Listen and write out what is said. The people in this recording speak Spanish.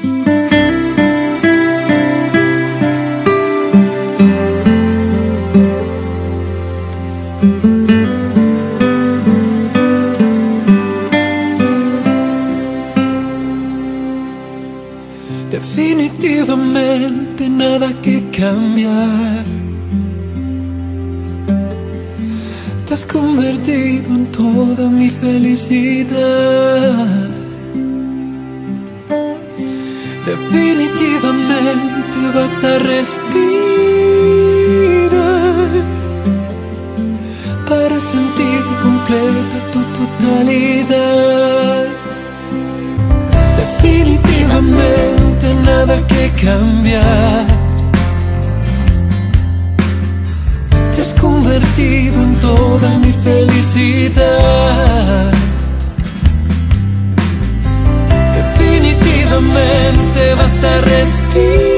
Definitivamente nada que cambiar. Te has convertido en toda mi felicidad. Definitivamente basta respirar para sentir completa tu totalidad. Definitivamente nada que cambiar. Te has convertido en toda mi felicidad. Definitivamente basta respirar